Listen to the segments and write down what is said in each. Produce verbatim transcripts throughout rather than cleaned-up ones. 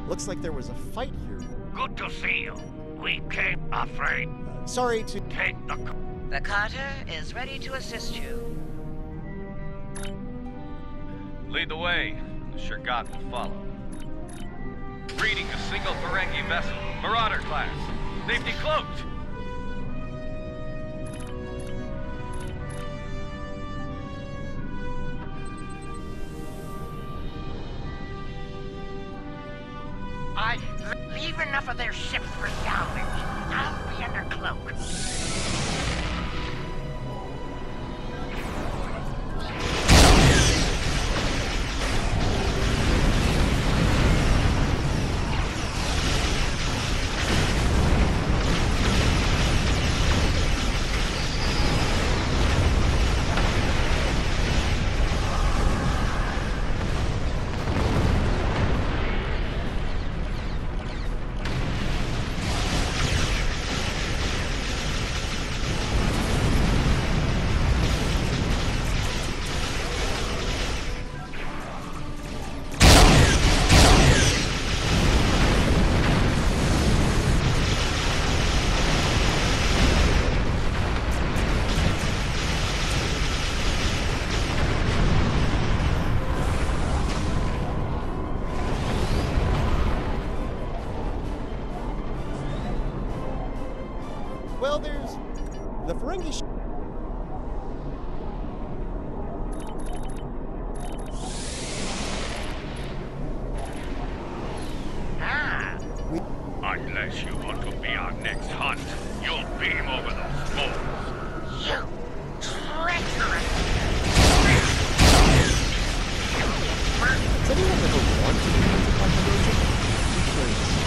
Looks like there was a fight here. Good to see you. We came afraid. Uh, sorry to take the... The Carter is ready to assist you. Lead the way. The Shurgat will follow. Reading a single Ferengi vessel. Marauder class. They've decloaked. I leave enough of their ships for salvage. I'll be under cloak. Well, there's the Ferengi sh Ah. we Unless you want to be our next hunt, you'll beam over those moles. You treacherous! Has anyone ever wanted to be hunted by Ferengi? Because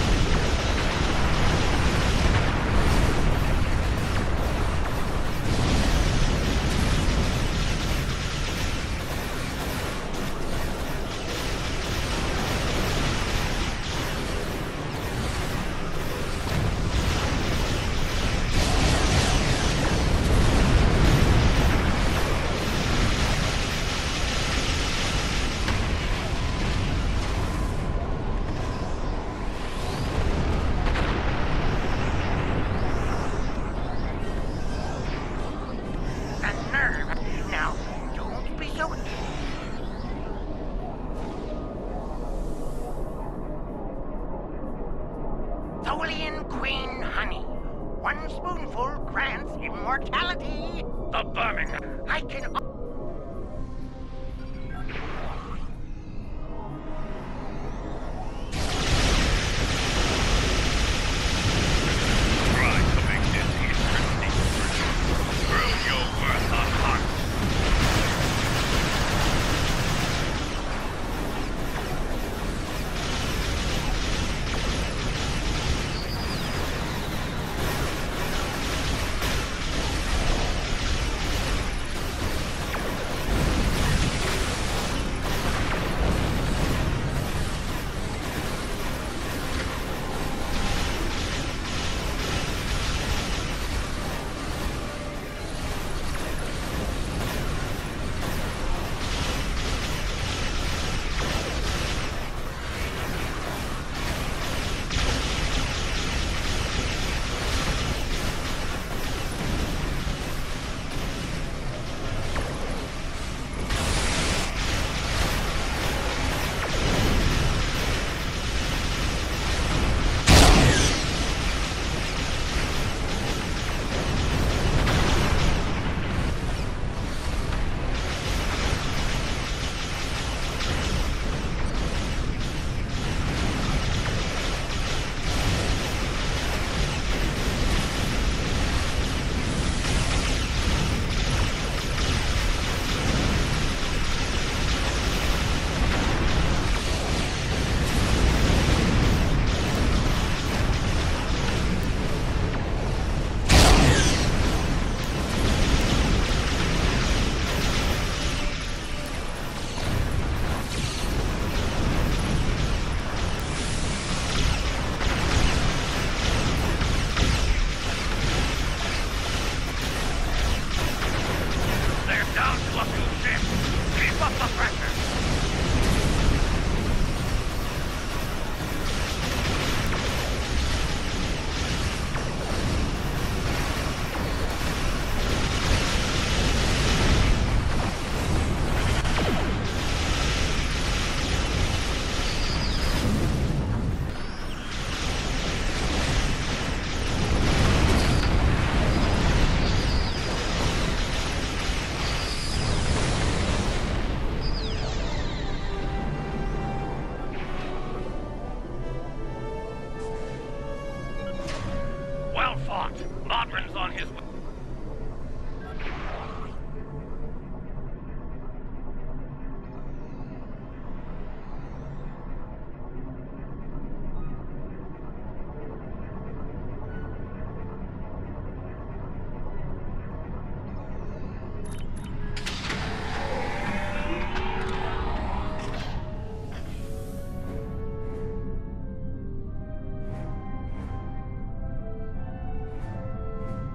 Tholian Queen honey. One spoonful grants immortality. The Birmingham. I can... Try to make this interesting. Prove your worth a hunt.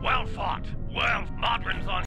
Well fought. Well, Modron's on